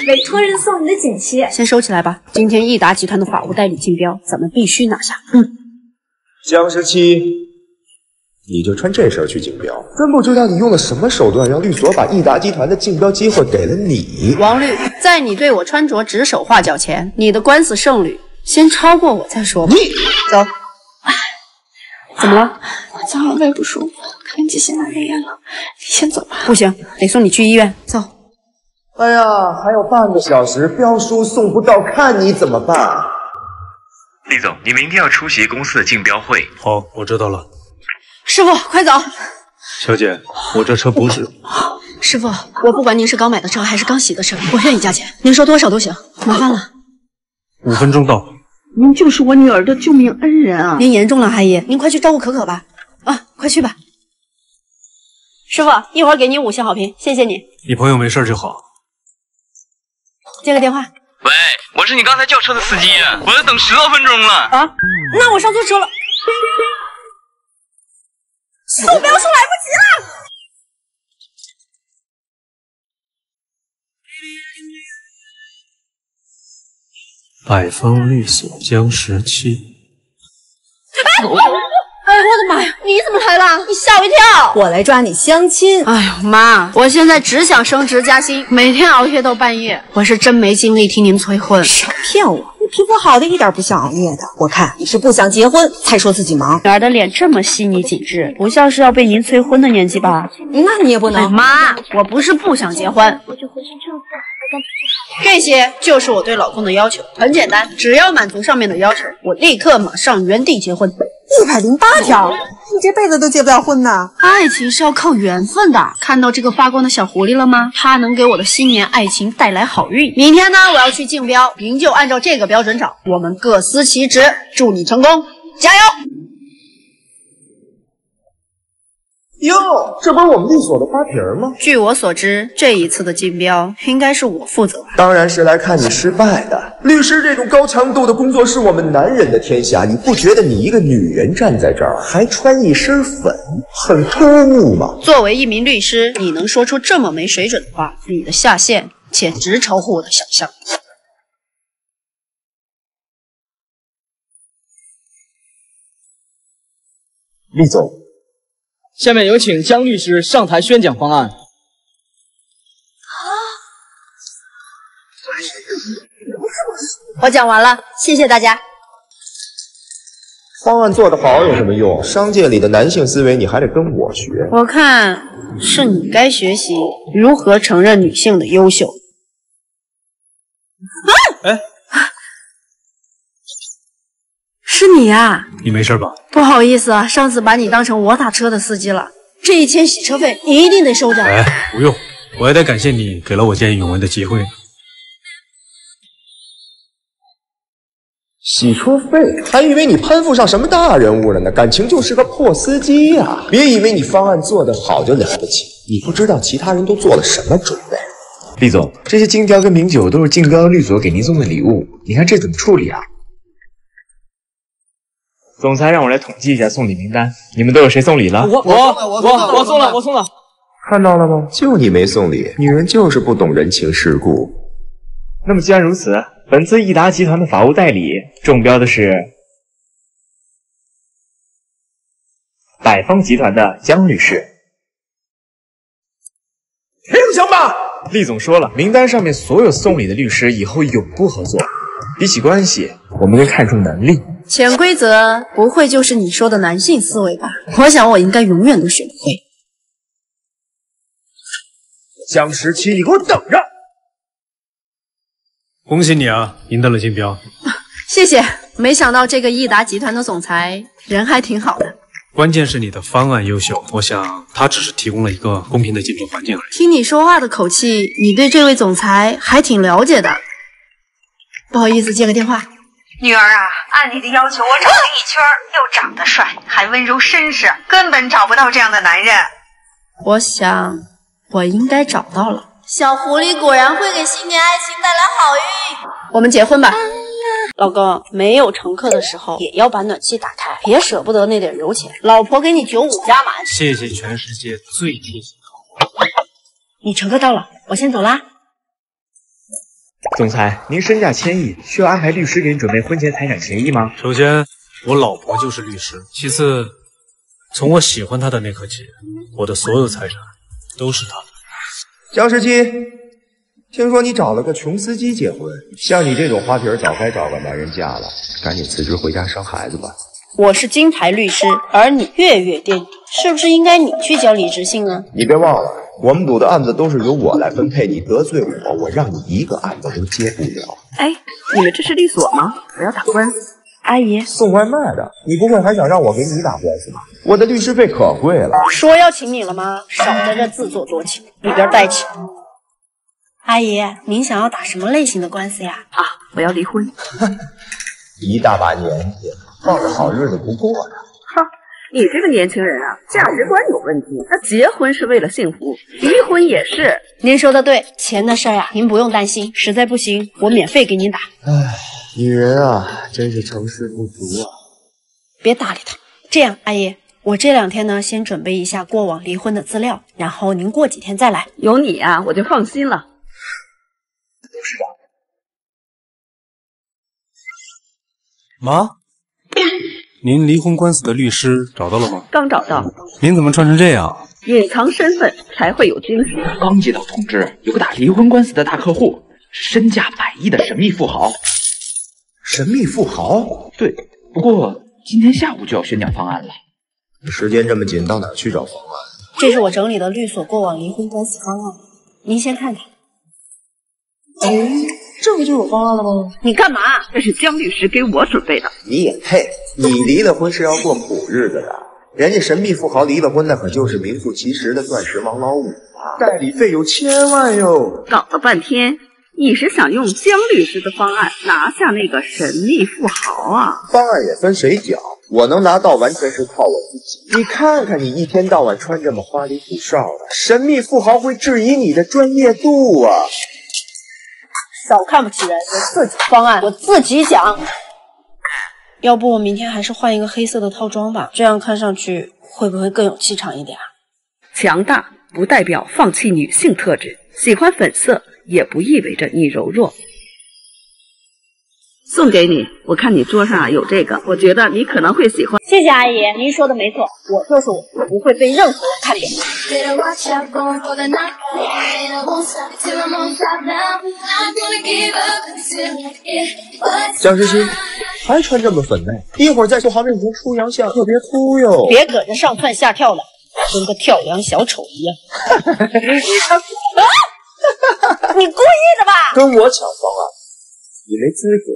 委托人送你的锦旗， 先收起来吧。今天益达集团的法务代理竞标，咱们必须拿下。 江17，你就穿这身去竞标，真不知道你用了什么手段，让律所把益达集团的竞标机会给了你。 王律，在你对我穿着指手画脚前，你的官司胜率先超过我再说吧。 你走。怎么了？ 我早晚胃不舒服，看急性阑尾炎了，你先走吧。 不行，得送你去医院。走。 哎呀，还有半个小时，标书送不到，看你怎么办。 厉总，你明天要出席公司的竞标会。 好，我知道了。 师傅，快走！ 小姐，我这车不是。 师傅，我不管您是刚买的车还是刚洗的车，我愿意加钱，您说多少都行，麻烦了。 5分钟到。 您就是我女儿的救命恩人啊！ 您严重了，阿姨，您快去照顾可可吧。啊，快去吧。师傅，一会儿给你5星好评，谢谢你。 你朋友没事就好。 接个电话。 喂，我是你刚才叫车的司机，我要等10多分钟了。 啊，那我上错车了。送标书来不及了。 百方律所江17。 哎，我的妈呀！你怎么来了？你吓我一跳！ 我来抓你相亲。 哎呦妈！我现在只想升职加薪，每天熬夜到半夜，我是真没精力听您催婚。 少骗我！你皮肤好的一点不像熬夜的，我看你是不想结婚才说自己忙。 女儿的脸这么细腻紧致，不像是要被您催婚的年纪吧？ 那你也不能。 哎妈，我不是不想结婚，这些就是我对老公的要求，很简单，只要满足上面的要求，我立刻马上原地结婚。 108条，你这辈子都结不了婚呢。 爱情是要靠缘分的。看到这个发光的小狐狸了吗？它能给我的新年爱情带来好运。明天呢，我要去竞标，您就按照这个标准找，我们各司其职，祝你成功，加油！ 哟，这不是我们律所的花瓶吗？ 据我所知，这一次的竞标应该是我负责吧？ 当然是来看你失败的。律师这种高强度的工作是我们男人的天下，你不觉得你一个女人站在这儿还穿一身粉，很突兀吗？ 作为一名律师，你能说出这么没水准的话，你的下限简直超乎我的想象。 厉总。 下面有请江律师上台宣讲方案。 我讲完了，谢谢大家。 方案做得好有什么用？商界里的男性思维你还得跟我学。 我看是你该学习如何承认女性的优秀。 哎， 是你呀？ 你没事吧？ 不好意思啊，上次把你当成我打车的司机了。这1000洗车费你一定得收着。 哎，不用，我还得感谢你给了我见义勇为的机会。 洗车费？还以为你攀附上什么大人物了呢，感情就是个破司机呀！别以为你方案做得好就了不起，你不知道其他人都做了什么准备。 厉总，这些金条跟名酒都是竞标律所给您送的礼物，你看这怎么处理啊？总裁让我来统计一下送礼名单，你们都有谁送礼了？ 我送了。 看到了吗？就你没送礼，女人就是不懂人情世故。 那么既然如此，本次益达集团的法务代理中标的是百方集团的江律师。 凭什么？ 厉总说了，名单上面所有送礼的律师以后永不合作。比起关系，我们更看重能力。 潜规则不会就是你说的男性思维吧？我想我应该永远都学不会。 江17，你给我等着！ 恭喜你啊，赢得了竞标。 谢谢，没想到这个益达集团的总裁人还挺好的。 关键是你的方案优秀，我想他只是提供了一个公平的竞争环境而已。 听你说话的口气，你对这位总裁还挺了解的。不好意思，接个电话。 女儿啊，按你的要求，我找了一圈，又长得帅，还温柔绅士，根本找不到这样的男人。 我想，我应该找到了。小狐狸果然会给新年爱情带来好运。我们结婚吧。老公，没有乘客的时候也要把暖气打开，别舍不得那点油钱。老婆给你95加满。 谢谢全世界最贴心的好。 你乘客到了，我先走啦。 总裁，您身价1000亿，需要安排律师给您准备婚前财产协议吗？ 首先，我老婆就是律师；其次，从我喜欢她的那刻起，我的所有财产都是她的。 江世基，听说你找了个穷司机结婚，像你这种花瓶，早该找个男人嫁了，赶紧辞职回家生孩子吧。 我是金牌律师，而你月月垫底，是不是应该你去交离职信啊？ 你别忘了，我们组的案子都是由我来分配，你得罪我，我让你一个案子都接不了。 哎，你们这是律所吗？我要打官司。阿姨， 送外卖的，你不会还想让我给你打官司吧？我的律师费可贵了。 说要请你了吗？少在这自作多情，里边待起。阿姨，您想要打什么类型的官司呀？ 啊，我要离婚。 一大把年纪，放着好日子不过呢。 哈，你这个年轻人啊，价值观有问题。那结婚是为了幸福，离婚也是。 您说的对，钱的事儿呀，您不用担心，实在不行，我免费给您打。 唉，女人啊，真是成事不足啊。 别搭理他。这样，阿姨，我这2天呢，先准备一下过往离婚的资料，然后您过几天再来。 有你啊，我就放心了。 董事长， 妈，您离婚官司的律师找到了吗？ 刚找到。 您怎么穿成这样？ 隐藏身份才会有惊喜。 刚接到通知，有个打离婚官司的大客户，身价100亿的神秘富豪。 神秘富豪？ 对，不过今天下午就要宣讲方案了。 时间这么紧，到哪儿去找方案？ 这是我整理的律所过往离婚官司方案，您先看看。 这不就有方案了吗？ 你干嘛？这是江律师给我准备的。 你也配？你离了婚是要过苦日子的，人家神秘富豪离了婚，那可就是名副其实的钻石王老五啊！代理费有1000万哟！ 搞了半天，你是想用江律师的方案拿下那个神秘富豪啊？ 方案也分谁缴，我能拿到完全是靠我自己。你看看你一天到晚穿这么花里胡哨的，神秘富豪会质疑你的专业度啊！ 少看不起人，我自己方案我自己讲。要不我明天还是换一个黑色的套装吧，这样看上去会不会更有气场一点啊？ 强大不代表放弃女性特质，喜欢粉色也不意味着你柔弱。送给你，我看你桌上有这个，我觉得你可能会喜欢。 谢谢阿姨，您说的没错，我就是我，不会被任何人看扁。 江诗欣还穿这么粉嫩，一会儿在做行面前出洋相，特别秃哟。 别搁这上蹿下跳的，跟个跳梁小丑一样。你故意的吧？ 跟我抢方案，你没资格。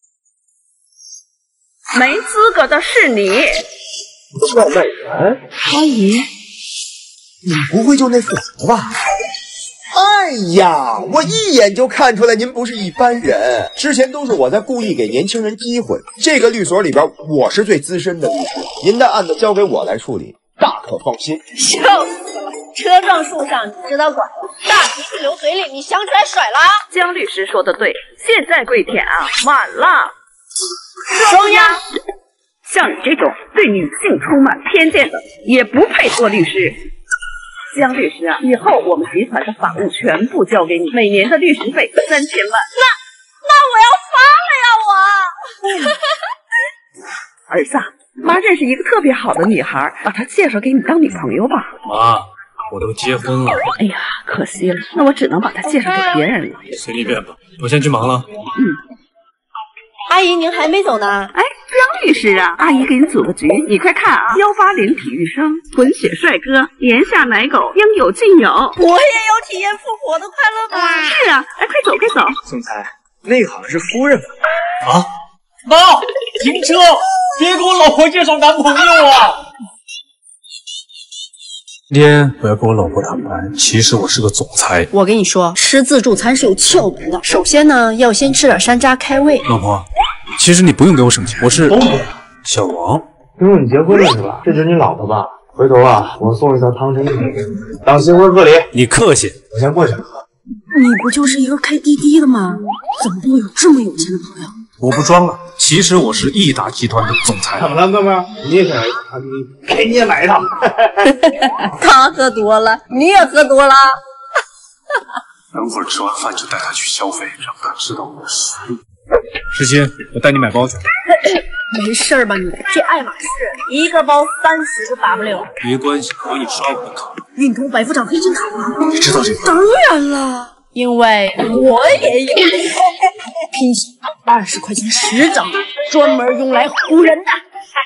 没资格的是你， 外卖员。 阿姨， 你不会就那富豪吧？哎呀，我一眼就看出来您不是一般人。之前都是我在故意给年轻人机会。这个律所里边，我是最资深的律师，您的案子交给我来处理，大可放心。 笑死了！车撞树上你知道拐了，大鼻涕流嘴里你想起来甩了。 江律师说的对，现在跪舔啊，晚了。 双压。 像你这种对女性充满偏见的，也不配做律师。江律师啊，以后我们集团的法务全部交给你，每年的律师费3000万。 那我要发了呀！我。 儿子，妈认识一个特别好的女孩，把她介绍给你当女朋友吧。 妈，我都结婚了。 哎呀，可惜了，那我只能把她介绍给别人了。 随你便吧，我先去忙了。 阿姨，您还没走呢。 哎，江律师啊，阿姨给你组个局，你快看啊！180体育生、混血帅哥、炎夏奶狗，应有尽有。 我也有体验富婆的快乐吧？ 是啊，哎，快走快走！ 总裁，那个好像是夫人吧？ 啊，妈，停车！别给我老婆介绍男朋友啊！ 今天我要跟我老婆坦白，其实我是个总裁。 我跟你说，吃自助餐是有窍门的。首先呢，要先吃点山楂开胃。 老婆，其实你不用给我省钱，我是小王。 听说你结婚了是吧？这就是你老婆吧？回头啊，我送一条汤臣一当新婚贺礼。 你客气， 我先过去了。 你不就是一个开滴滴的吗？怎么会有这么有钱的朋友？ 我不装了，其实我是益达集团的总裁。 怎么了，哥们儿？你也想要一套汤臣？给你也买一套。 他喝多了，你也喝多了。 等会儿吃完饭就带他去消费，让他知道我的实力。诗欣，我带你买包去。 没事儿吧你？这爱马仕一个包30个 W， 没关系，可以刷我的卡。 运通百夫长黑金卡吗？ 你知道这个？ 当然了，因为我也有拼写20块钱10张，专门用来唬人的。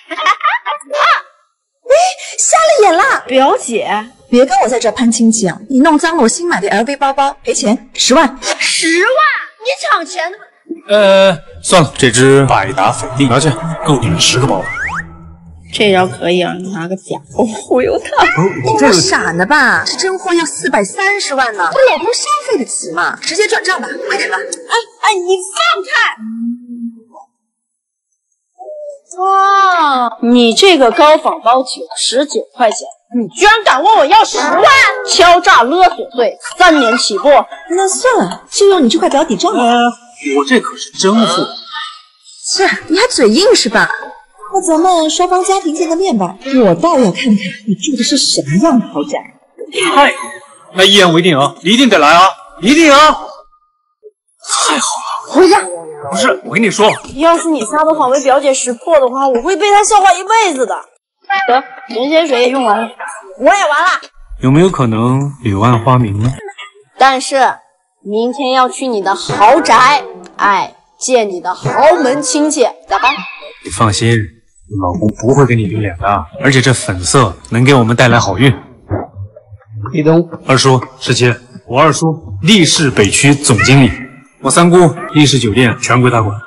瞎了眼了！ 表姐， 别跟我在这攀亲戚啊！你弄脏了我新买的 LV 包包，赔钱10万。 10万？你抢钱的吗？ 算了，这只百达翡丽拿去，够你们10个包了。 这招可以让你拿个假货忽悠他。 你这傻呢吧？这真货要430万呢，我老公消费得起吗？直接转账吧，快点吧！ 哎，你放开！哦，你这个高仿包99块钱，你居然敢问我要10万？敲诈勒索罪，3年起步。 那算了，就用你这块表抵账吧。 我这可是真货。 是，你还嘴硬是吧？那咱们双方家庭见个面吧，我倒要看看你住的是什么样的豪宅。 太，那一言为定啊，一定得来啊，一定啊！太好了， 回家。 不是，我跟你说， 要是你撒的谎被表姐识破的话，我会被她笑话一辈子的。得，神仙水也用完了，我也完了。 有没有可能柳暗花明呢？ 但是明天要去你的豪宅，见你的豪门亲戚，咋办？ 你放心，你老公不会给你丢脸的，而且这粉色能给我们带来好运。立冬，二叔，诗琪，我二叔力士北区总经理，我三姑力士酒店全归他管。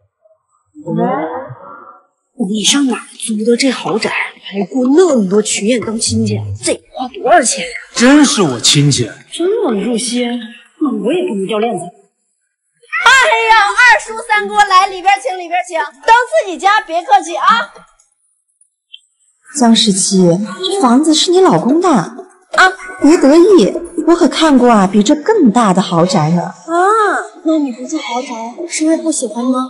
你上哪儿租的这豪宅？还雇那么多群演当亲戚，这花多少钱呀？ 真是我亲戚， 真稳入心，那我也不能掉链子。哎呀，二叔三姑来，里边请，里边请，当自己家，别客气啊。 江十七，这房子是你老公的啊，别得意，我可看过啊，比这更大的豪宅呢。 啊，那你不住豪宅，是因为不喜欢吗？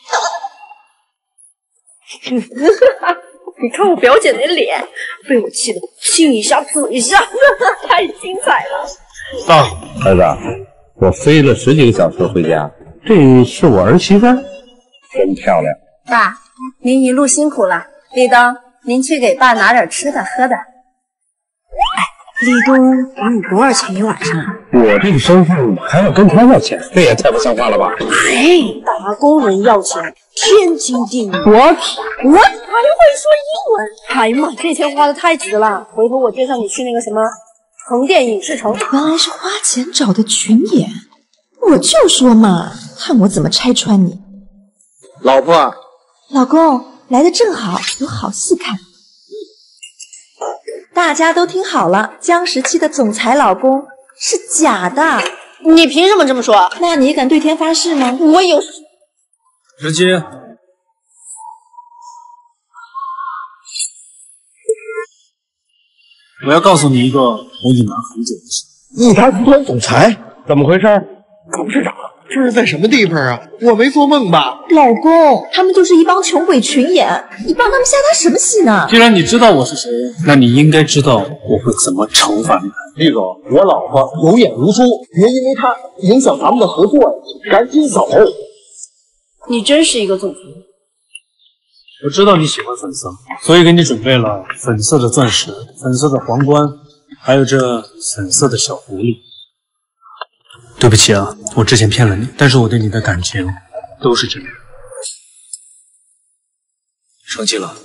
你看我表姐那脸，被我气得亲一下嘴一下，太精彩了。 爸，儿子，我飞了10几个小时回家，这是我儿媳妇，真漂亮。 爸，您一路辛苦了。立冬，您去给爸拿点吃的喝的。立冬给你多少钱一晚上啊？ 我这个身份还要跟他要钱，这也太不像话了吧？ 打工人要钱，天经地义。我还会说英文。哎呀妈，这钱花的太值了！回头我介绍你去那个什么横店影视城。 原来是花钱找的群演，我就说嘛，看我怎么拆穿你。 老婆， 老公来的正好，有好戏看。大家都听好了，江十七的总裁老公是假的。 你凭什么这么说？ 那你敢对天发誓吗？ 我有。 时机，我要告诉你一个我隐瞒很久的事。 一台集团总裁， 怎么回事？ 董事长，这是在什么地方啊？我没做梦吧？ 老公，他们就是一帮穷鬼群演，你帮他们下他什么戏呢？ 既然你知道我是谁，那你应该知道我会怎么惩罚你。 厉总，我老婆有眼无珠，别因为她影响咱们的合作，赶紧走。 你真是一个总裁。 我知道你喜欢粉色，所以给你准备了粉色的钻石、粉色的皇冠，还有这粉色的小狐狸。对不起啊，我之前骗了你，但是我对你的感情都是真的。生气了？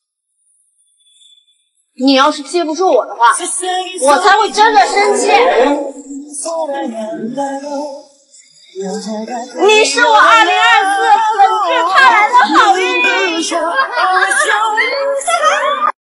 你要是记不住我的话，我才会真的生气。你是我2024本质盼来的好运。